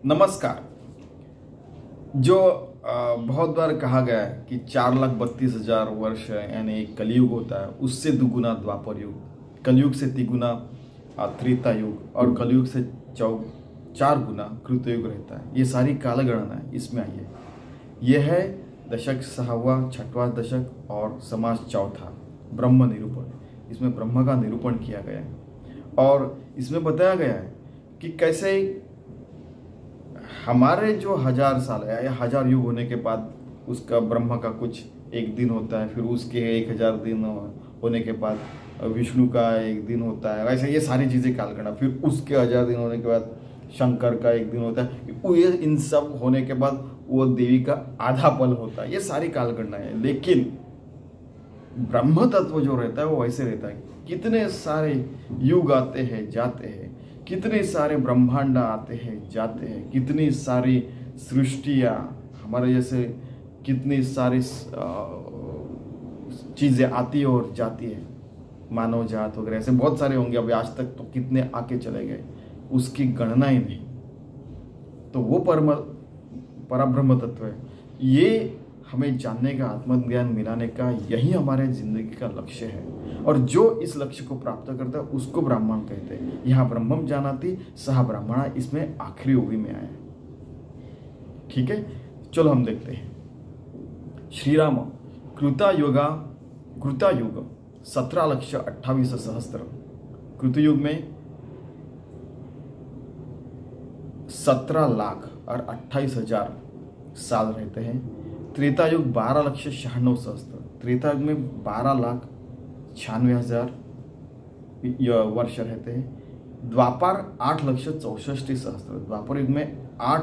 नमस्कार। जो बहुत बार कहा गया है कि 4,32,000 वर्ष यानी एक कलयुग होता है, उससे दुगुना द्वापर युग, कलयुग से तिगुना त्रेता युग और कलयुग से 4 गुना कृतयुग रहता है। ये सारी कालगणना है इसमें आई है। यह है दशक 6वां 6वां दशक और समाज 4था ब्रह्म निरूपण। इसमें ब्रह्म का निरूपण किया गया है और इसमें बताया गया है कि कैसे हमारे जो 1000 साल है या 1000 युग होने के बाद उसका ब्रह्म का कुछ एक दिन होता है, फिर उसके 1000 दिन होने के बाद विष्णु का एक दिन होता है। वैसे ये सारी चीज़ें कालगणना, फिर उसके 1000 दिन होने के बाद शंकर का एक दिन होता है। ये इन सब होने के बाद वो देवी का आधा पल होता है। ये सारी कालगणना है, लेकिन ब्रह्म तत्व जो रहता है वो वैसे रहता है। कितने सारे युग आते हैं जाते हैं, कितने सारे ब्रह्मांड आते हैं जाते हैं, कितनी सारी सृष्टियाँ हमारे जैसे कितनी सारी चीज़ें आती है और जाती है, मानव जात वगैरह ऐसे बहुत सारे होंगे। अभी आज तक तो कितने आके चले गए, उसकी गणना ही नहीं। तो वो परब्रह्म तत्व है। ये हमें जानने का, आत्मज्ञान मिलाने का, यही हमारे जिंदगी का लक्ष्य है। और जो इस लक्ष्य को प्राप्त करता है उसको ब्राह्मण कहते हैं। यहाँ ब्रह्मम जानाति सह ब्राह्मणा, इसमें आखिरी ओवी में आया। ठीक है, चलो हम देखते हैं। श्री राम कृतायुग 17,28,000। कृतयुग में 17 लाख और 28,000 साल रहते हैं। त्रेतायुग 12,96,000। त्रेतायुग में 12,96,000 वर्ष रहते हैं। द्वापर 8,64,000। द्वापर युग में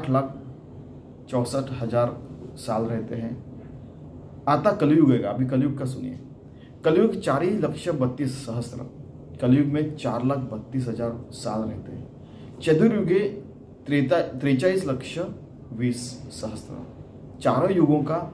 8,64,000 साल रहते हैं। आता कलयुग है, अभी कलयुग का सुनिए। कलयुग 4,32,000। कलयुग में 4,32,000 साल रहते हैं। चतुर्युगे 43,20,000। चारों युगों का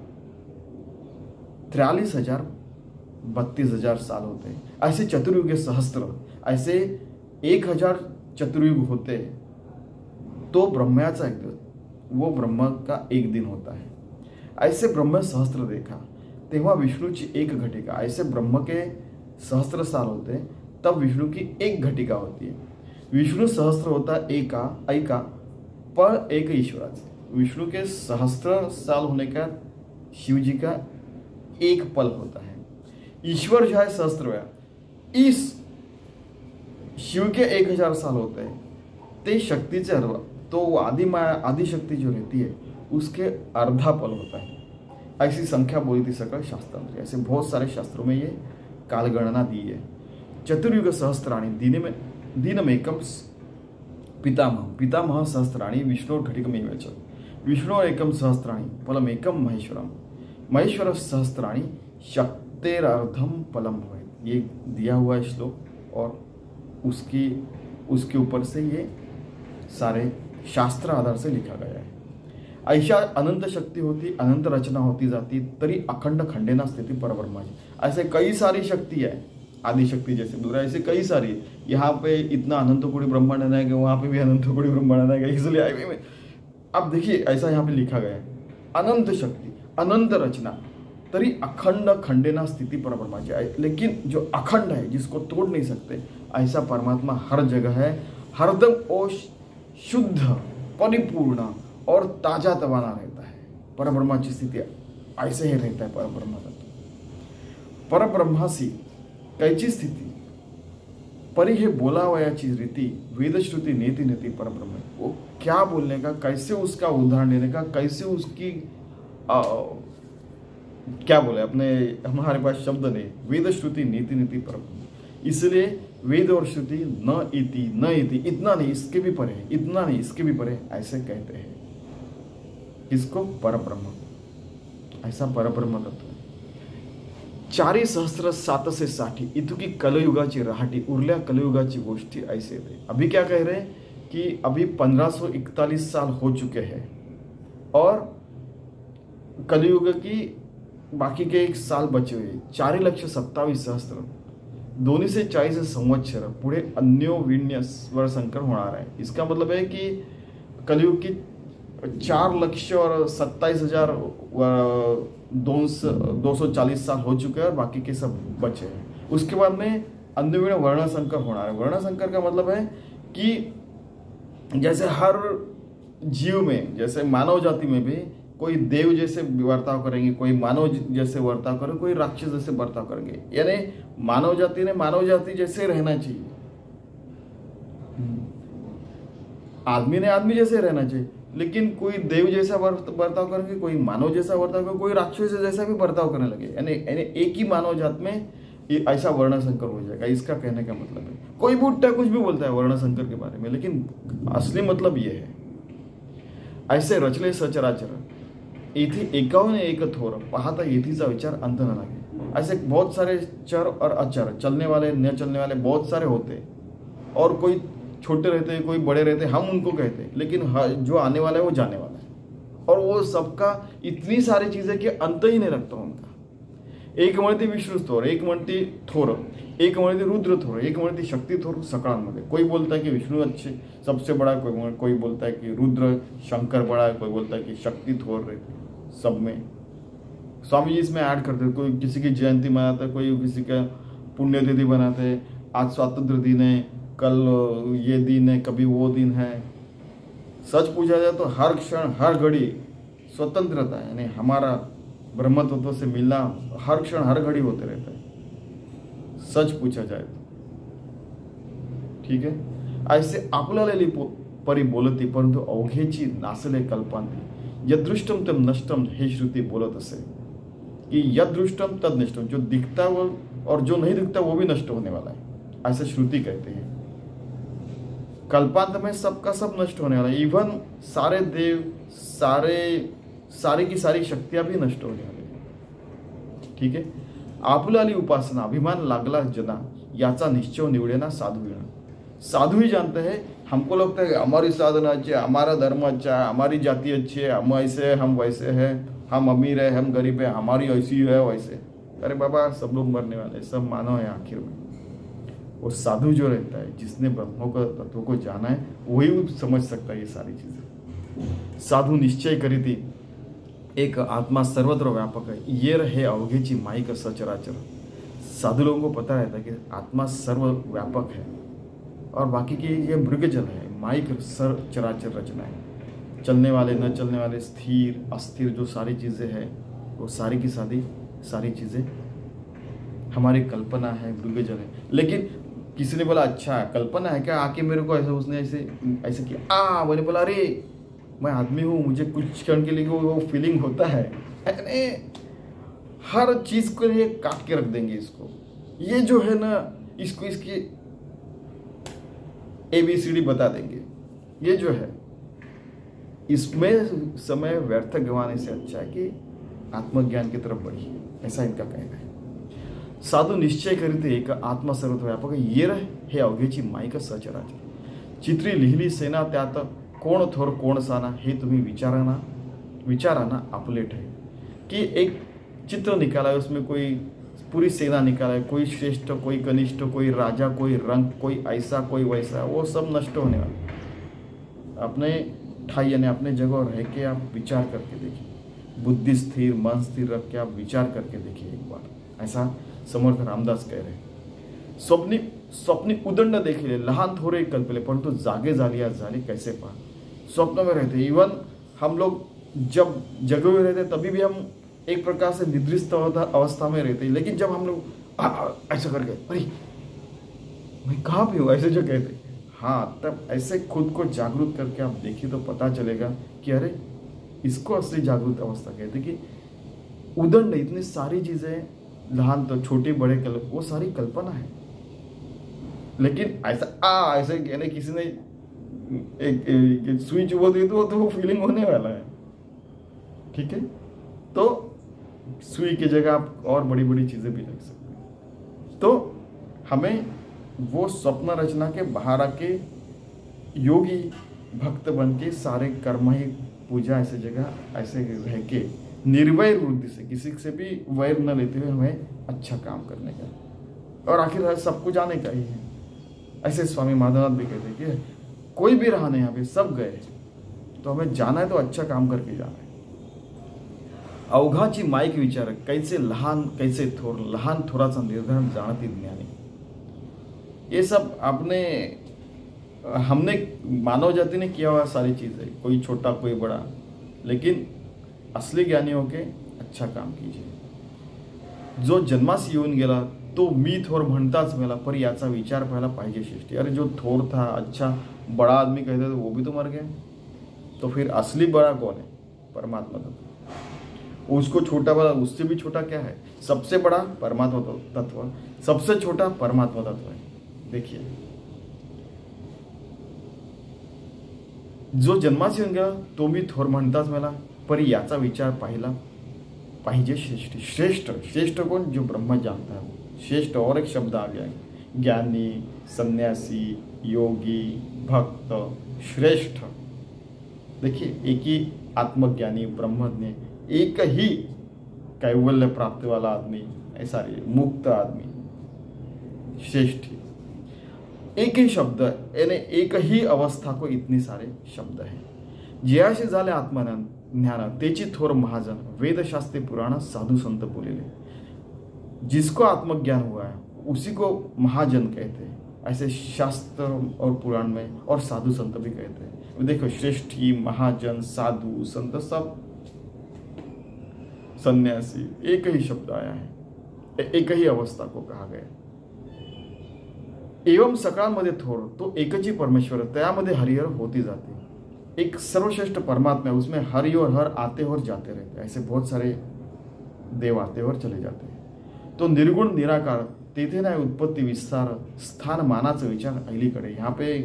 43,000 32,000 साल होते हैं। ऐसे चतुर्युगे सहस्त्र, ऐसे 1,000 चतुर्युग होते तो ब्रह्माचा एक दिन, वो ब्रह्म का एक दिन होता है। ऐसे ब्रह्म सहस्त्र देखा तेव्हा विष्णूची एक घटिका। ऐसे ब्रह्म के सहस्त्र साल होते तब विष्णु की एक घटिका होती है। विष्णु सहस्त्र होता एका पर एक ईश्वराचे। विष्णु के सहस्त्र साल होने का शिव जी का एक पल होता है। ईश्वर जो है सहस्त्र, इस शिव के 1,000 साल होते हैं। ते शक्ति से तो वो आदि शक्ति जो रहती है उसके अर्धा पल होता है। ऐसी संख्या बोली थी सकल शास्त्रांत। ऐसे बहुत सारे शास्त्रों में ये कालगणना दी है। चतुर्युग सहस्त्राणी दिनमेकम पितामह सहस्त्राणी विष्णु घटिकमेव च। विष्णु एकम सहस्त्राणी फलमेकम महेश्वर सहस्त्राणी शक्तेरर्धम फलम भवेत्। ये दिया हुआ है श्लोक और उसके ऊपर से ये सारे शास्त्र आधार से लिखा गया है। ऐशा अनंत शक्ति होती, अनंत रचना होती जाती, तरी अखंड खंडेना स्थिति परब्रह्माची। ऐसे कई सारी शक्ति है, आदि शक्ति जैसे दूसरा, ऐसे कई सारी। यहाँ पे इतना अनंत कोटि ब्रह्मांड आएगा, वहाँ पे भी अनंत कोटि ब्रह्मांड आएगा, इसलिए अब देखिए ऐसा यहाँ पे लिखा गया है, अनंत शक्ति, अनंत रचना, तरी अखंड खंडेना स्थिति परब्रह्माची। लेकिन जो अखंड है, जिसको तोड़ नहीं सकते, ऐसा परमात्मा हर जगह है, हरदम और शुद्ध, परिपूर्ण और ताजा तवाना रहता है। परब्रह्माची स्थिति ऐसे ही रहता है। परब्रह्मासी कैची स्थिती परी हे बोलावयाची रीति वेदश्रुति नेति नेति परब्रह्म। वो क्या बोलने का, कैसे उसका उदाहरण देने का, कैसे उसकी क्या बोले, अपने हमारे पास शब्द नहीं। वेदश्रुति नीति नीति परब्रह्म, इसलिए वेद और श्रुति न इति इतना नहीं इसके भी परे, इतना नहीं इसके भी परे, ऐसे कहते हैं। इसको परब्रह्म, ऐसा परब्रह्म तत्व। 4,000 इतुकी कलयुगाची रहाटी, उरल्या कलयुगाची गोष्टी ऐसे थे। अभी क्या कह रहे हैं कि अभी 1541 साल हो चुके हैं और कलयुग की बाकी के 1 साल बचे हुए। 4,27,000 दोन्ही से 40 संवत्सर पुढे अन्योन्य स्वर संकर होणार आहे। इसका मतलब है कि कलयुग की 4,27,240 साल हो चुके हैं और बाकी के सब बचे हैं। उसके बाद में अंतमें वर्ण संकर होना है। वर्ण संकर का मतलब है कि जैसे हर जीव में, जैसे मानव जाति में भी कोई देव जैसे बर्ताव करेंगे, कोई मानव जैसे बर्ताव करेंगे, कोई राक्षस जैसे बर्ताव करेंगे। यानी मानव जाति ने मानव जाति जैसे रहना चाहिए, आदमी ने आदमी जैसे रहना चाहिए। लेकिन कोई देव जैसा बर्ताव करेंगे, कोई मानव जैसा बर्ताव करेंगे, कोई राक्षस जैसा भी बर्ताव करने लगे। यानी एक ही मानव जात में ऐसा वर्ण संकर हो जाएगा। इसका कहने का मतलब है, कोई भी उठता कुछ भी बोलता है वर्ण संकर के बारे में, लेकिन असली मतलब ये है, ऐसे रचले सचराचर येथे एकाहून एक थोर पाहता येथीचा विचार अंत न लागे। ऐसे बहुत सारे चर और अचर, चलने वाले न चलने वाले बहुत सारे होते, और कोई छोटे रहते हैं, कोई बड़े रहते हैं, हम उनको कहते हैं, लेकिन जो आने वाला है वो जाने वाला है। और वो सबका इतनी सारी चीजें कि अंत ही नहीं रखता उनका। एक म्हणते विष्णू थोर, एक म्हणते थोर, एक म्हणते रुद्र थोर, एक म्हणते शक्ती थोर सकळांमध्ये। कोई बोलता है कि विष्णु अच्छे सबसे बड़ा, कोई बोलता है कि रुद्र शंकर बड़ा है, कोई बोलता है कि शक्ति थोर रहती सब में। स्वामी जी इसमें ऐड करते, कोई किसी की जयंती मनाता है, कोई किसी का पुण्यतिथि बनाते हैं, आज स्वातंत्र दिन है, कल ये दिन है, कभी वो दिन है। सच पूछा जाए तो हर क्षण हर घड़ी स्वतंत्रता है, यानी हमारा ब्रह्म तत्व से मिलना हर क्षण हर घड़ी होते रहता है, सच पूछा जाए तो। ठीक है, ऐसे आपल्याला परी बोलती परंतु अवघेची नासले कल्पांती, यदृष्टम तम नष्टम हे श्रुति बोलत असे कि यदृष्टम तद नष्टम, जो दिखता वो और जो नहीं दिखता वो भी नष्ट होने वाला है, ऐसे श्रुति कहते हैं। कल्पांत में सबका सब नष्ट होने वाला है, इवन सारे देव, सारी की सारी शक्तियां भी नष्ट होने वाली है। ठीक है, आपुलाली उपासना अभिमान लागला जना, याचा निश्चय निवडेना साधु येणं। साधु ही जानते हैं, हमको लगता है हमारी साधना अच्छी है, हमारा धर्म अच्छा है, हमारी जाति अच्छी है, हम ऐसे हैं, हम वैसे हैं, हम अमीर है, हम गरीब है, हमारी ऐसी है वैसे। अरे बाबा, सब लोग मरने वाले, सब मानव है आखिर में। वो साधु जो रहता है, जिसने ब्रह्म को तत्व को जाना है, वही समझ सकता है ये सारी चीजें। साधु निश्चय करी थी एक आत्मा सर्वत्र व्यापक है, ये रहे अवघेची माईक सचराचर। साधु लोगों को पता रहता है कि आत्मा सर्व व्यापक है और बाकी की ये मृगजल है, माईक सर चराचर रचना है, चलने वाले न चलने वाले, स्थिर अस्थिर जो सारी चीजें हैं, वो सारी की सारी चीजें हमारी कल्पना है, मृगजल है। लेकिन किसी ने बोला अच्छा कल्पना है क्या, आके मेरे को ऐसा, उसने ऐसे किया, मैंने बोला अरे मैं आदमी हूँ, मुझे कुछ क्षण के लिए वो फीलिंग होता है। अरे हर चीज को ये काट के रख देंगे इसको, ये जो है ना, इसको इसकी ABCD बता देंगे। ये जो है, इसमें समय व्यर्थ गंवाने से अच्छा है कि आत्मज्ञान की तरफ बढ़िए, ऐसा इनका कहना है। साधु निश्चय करीते एक आत्मा सर्वत्र व्यापक है, ये रहे हे अवघेची माईक सचराचर। चित्री लिहिली सेना त्यात कोण थोर कोण साना, हे तुम्ही विचाराना अपलेट है। कि एक चित्र निकाला है, उसमें कोई पूरी सेना निकाला है, कोई श्रेष्ठ, कोई कनिष्ठ, कोई राजा, कोई रंग, कोई ऐसा, कोई वैसा, वो सब नष्ट होने वाला। अपने ठाई यानी अपने जगह रह के आप विचार करके देखिए, बुद्धि स्थिर, मन स्थिर रख के आप विचार करके देखिए एक बार। ऐसा समर्थ रामदास कह रहे हैं। स्वप्नी उदंड देखिले, लहान थोड़े कल्पले, परंतु जागे झाली झाली कैसे पा। स्वप्न में रहते, इवन हम लोग जब जगे हुए रहते तभी भी हम एक प्रकार से निद्रिस्त अवस्था में रहते हैं, लेकिन जब हम लोग ऐसा करके अरे मैं कहाँ पे हूँ ऐसे जो कहते, हाँ, तब ऐसे खुद को जागरूक करके आप देखिए तो पता चलेगा कि अरे इसको असली जागरूक अवस्था कहते कि उदंड, इतनी सारी चीजें, लहान तो छोटे बड़े वो सारी कल्पना है। लेकिन ऐसा ऐसे यानी किसी ने एक स्विच वो दे दो तो वो फीलिंग होने वाला है। ठीक है, तो सुई की जगह आप और बड़ी बड़ी चीजें भी रख सकते हैं। तो हमें वो स्वप्न रचना के बाहर आके योगी भक्त बन के सारे कर्म ही पूजा ऐसे जगह ऐसे रह के निर्वैर वृद्धि से, किसी से भी वैर न लेते हुए हमें अच्छा काम करने का, और आखिर सब कुछ आने का ही है। ऐसे स्वामी माधवनाथ भी कहते हैं कि कोई भी रहा नहीं, यहाँ पे सब गए, तो हमें जाना है तो अच्छा काम करके जाना है. अवघाची माईक विचार, कैसे लहान कैसे थोर, लहान थोराचा निर्धार जाणती ज्ञानी. ये सब हमने मानव जाति ने किया हुआ सारी चीज़ें, कोई छोटा कोई बड़ा, लेकिन असली ज्ञानी होके अच्छा काम कीजिए. जो जन्मास येऊन गेला तो मी थोर म्हणताच मेला, पर याचा विचार पाहायला पाहिजे सृष्टी. अरे जो थोर था, अच्छा बड़ा आदमी कहते थे, वो भी तो मर गया. तो फिर असली बड़ा कौन है? परमात्मा तत्व. उसको छोटा बड़ा, उससे भी छोटा क्या है? सबसे बड़ा परमात्मा तत्व, सबसे छोटा परमात्मा तत्व है. देखिए, जो जन्मास येऊन गेला तो मी थोर म्हणताच मेला, पर याचा विचार पाहिला पाहिजे सृष्टी. श्रेष्ठ, श्रेष्ठ कौन? जो ब्रह्म जानता है वो श्रेष्ठ. और एक शब्द आ गया, ज्ञानी, सन्यासी, योगी, भक्त, श्रेष्ठ. देखिए, एक ही आत्मज्ञानी, ब्रह्मज्ञ, एक ही कैवल्य प्राप्ति वाला आदमी, ऐसा मुक्त आदमी, श्रेष्ठ. एक ही शब्द यानी एक ही अवस्था को इतने सारे शब्द हैं. जयाशी झाले आत्मज्ञान ज्ञान, तेची थोर महाजन, वेदशास्त्री पुराण साधु संत बोलेले. जिसको आत्मज्ञान हुआ है उसी को महाजन कहते हैं, ऐसे शास्त्र और पुराण में और साधु संत भी कहते हैं. देखो, श्रेष्ठी, महाजन, साधु, संत, सब सन्यासी, एक ही शब्द आया है, एक ही अवस्था को कहा गया. एवं सकाळमध्ये थोर, तो एकच ही परमेश्वर, त्यामध्ये हरिहर होती जाते. एक सर्वश्रेष्ठ परमात्मा है, उसमें हरि और हर आते और जाते रहते हैं. ऐसे बहुत सारे देव आते और चले जाते हैं. तो निर्गुण निराकार, तेथे नाही उत्पत्ती विस्तार, स्थान मानाचा विचार अलीकडे. यहाँ पे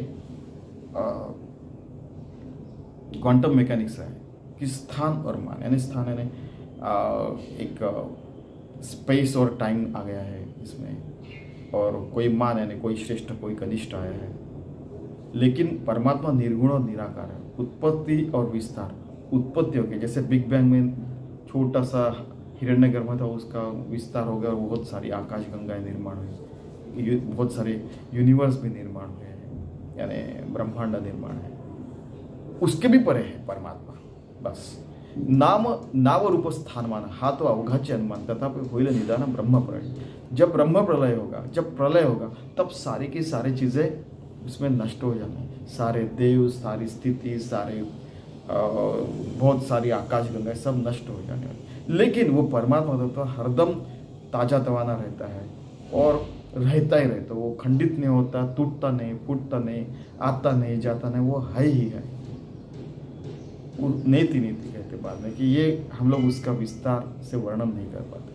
क्वांटम मैकेनिक्स है कि स्थान और मान, यानी स्थान यानी एक स्पेस और टाइम आ गया है इसमें, और कोई मान यानी कोई श्रेष्ठ कोई कनिष्ठ आया है. लेकिन परमात्मा निर्गुण और निराकार है. उत्पत्ति और विस्तार, उत्पत्ति हो गई, जैसे बिग बैंग में छोटा सा हिरण्यगर्भ था, उसका विस्तार हो गया और बहुत सारी आकाश गंगाएं निर्माण हुई, बहुत सारे यूनिवर्स भी निर्माण हुए हैं, यानी ब्रह्मांड निर्माण है. उसके भी परे है परमात्मा. बस नाव रूप स्थानमान, हा तो अवघाचे अनुमान, तथापि होईल निदान ब्रह्म प्रलय. जब ब्रह्म प्रलय होगा, जब प्रलय होगा, तब सारी की सारी चीजें उसमें नष्ट हो जाना. सारे देव, सारी स्थिति, सारे बहुत सारी आकाश गंगाएं सब नष्ट हो जाने वाली. लेकिन वो परमात्मा तत्व हरदम ताजा तवाना रहता है और रहता ही रहता. वो खंडित नहीं होता, टूटता नहीं, फूटता नहीं, आता नहीं, जाता नहीं, वो है ही है. वो नीति नीति कहते बाद में कि ये हम लोग उसका विस्तार से वर्णन नहीं कर पाते.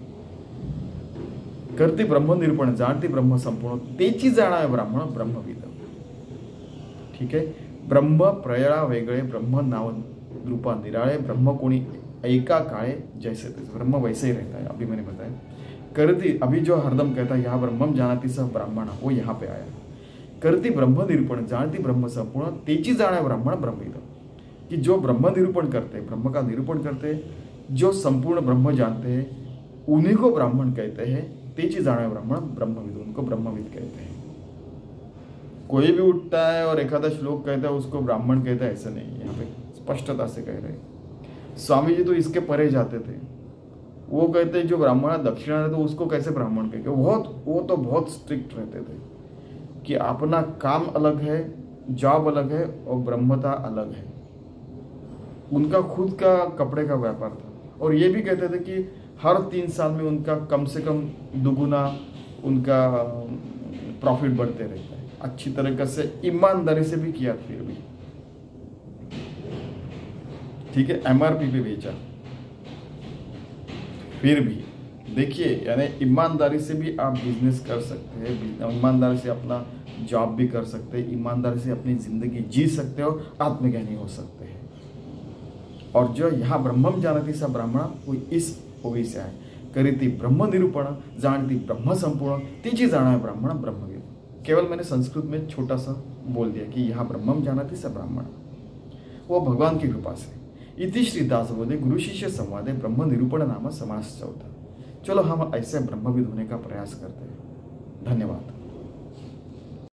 करते ब्रह्म निरूपण, जाणते ब्रह्म संपूर्ण, तेची जाणावे ब्राह्मण ब्रह्मविद. ठीक है. ब्रह्म प्रयळा वेगळे, ब्रह्म नाव रूपा निराळे, ब्रह्म कोणी एका काळे जैसे तैसे. ब्रह्म वैसे ही रहता है, अभी मैंने बताया. करती, अभी जो हरदम कहता है यहाँ ब्रह्मम जानाति स ब्राह्मण, वो यहाँ पे आया. करती ब्रह्म निरूपण, जानती ब्रह्म संपूर्ण, तेची जाणे ब्राह्मण ब्रह्मविद. कि जो ब्रह्म निरूपण करते हैं, ब्रह्म का निरूपण करते हैं, जो संपूर्ण ब्रह्म जानते हैं, उन्हीं को ब्राह्मण कहते हैं. तेची जाणे ब्राह्मण ब्रह्मविद, उनको ब्रह्मविद कहते हैं. कोई भी उठता है और एखादा श्लोक कहता है उसको ब्राह्मण कहता है, ऐसा नहीं. यहाँ पे स्पष्टता से कह रहे हैं. स्वामी जी तो इसके परे जाते थे. वो कहते हैं जो ब्राह्मण दक्षिणा है तो उसको कैसे ब्राह्मण कहेंगे. वो तो बहुत स्ट्रिक्ट रहते थे कि अपना काम अलग है, जॉब अलग है और ब्रह्मता अलग है. उनका खुद का कपड़े का व्यापार था. और ये भी कहते थे कि हर 3 साल में उनका कम से कम दुगुना उनका प्रॉफिट बढ़ते रहता है. अच्छी तरीके से ईमानदारी से भी किया, फिर भी ठीक है, MRP पे बेचा, फिर भी देखिए, यानी ईमानदारी से भी आप बिजनेस कर सकते हैं, ईमानदारी से अपना जॉब भी कर सकते हैं, ईमानदारी से अपनी जिंदगी जी सकते हो, आत्मज्ञानी हो सकते हैं. और जो यहाँ ब्रह्मम जानती सा ब्राह्मण, वो इस ओवी से है. करीती ब्रह्म निरूपण, जानती ब्रह्म संपूर्ण, तीजी जाना है ब्राह्मण ब्रह्मविद. केवल मैंने संस्कृत में छोटा सा बोल दिया कि यहाँ ब्रह्मम जानती सा ब्राह्मण, वो भगवान की कृपा से. इति श्री दासबोधे गुरु शिष्य संवादे ब्रह्म निरूपण नाम समास चौथा. चलो हम ऐसे ब्रह्मविद होने का प्रयास करते हैं. धन्यवाद.